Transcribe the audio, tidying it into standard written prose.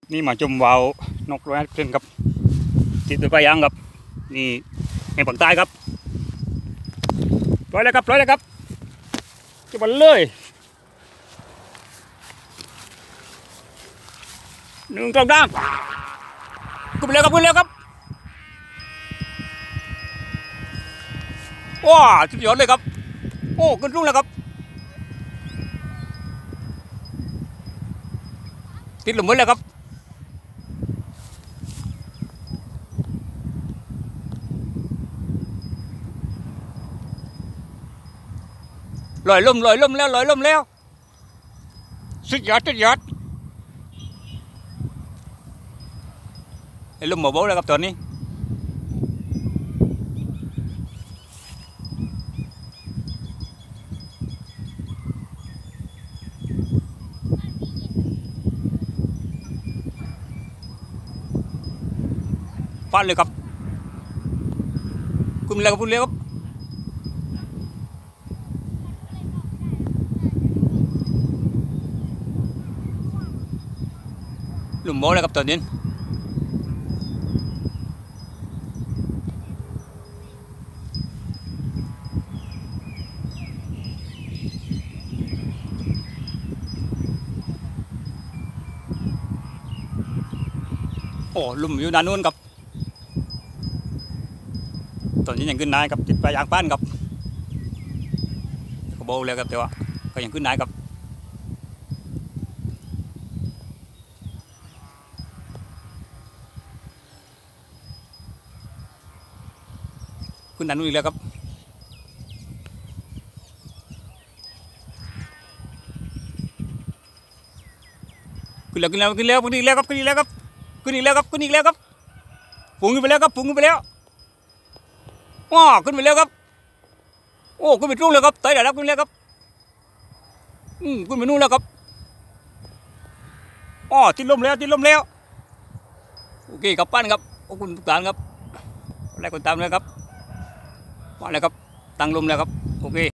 นี่มาชมวาวนกร้อยขึ้นครับติดตัวไปยังครับนี่ในฝั่งใต้ครับร้อยแล้วครับร้อยแล้วครับจะบอลเลยหนึ่งกลางด้างขึ้นไปเร็วครับขึ้นเร็วครับว้าสุดยอดเลยครับโอ้ขึ้นรุ่งแล้วครับติดหลุมมือแล้วครับลอยล่มแล้วลอยล่มแล้วสุดยอดสุดยอดไอ้ล่มหมอโบ๊แล้วครับตอนนี้ฟาดเลยครับคุณเร็วครับคุณเร็วครับหลุมโบ๊แล้วครับตอนนี้โอ้หลุมอยู่ด้านนู้นครับตอนนี้ยังขึ้นได้ครับติดปลายยางป้านครับก็โบเลยครับแต่ว่าก็ยังขึ้นได้ครับขึ้นด้านนู้นอีกแล้วครับขึ้นแล้วขึ้นแล้วขึ้นแล้วขึ้นอีกแล้วครับขึ้นอีกแล้วครับขึ้นอีกแล้วครับขึ้นอีกแล้วครับปุ่งขึ้นไปแล้วครับปุ่งขึ้นไปแล้วว้าขึ้นไปแล้วครับโอ้ขึ้นไปรุ่งแล้วครับไต่ระดับขึ้นแล้วครับขึ้นไปนู่นแล้วครับอ๋อติดลมแล้วติดลมแล้วโอเคครับปั้นครับขอบคุณทุกท่านครับอะไรก็ตามเลยครับมาแล้วครับตั้งลมแล้วครับโอเค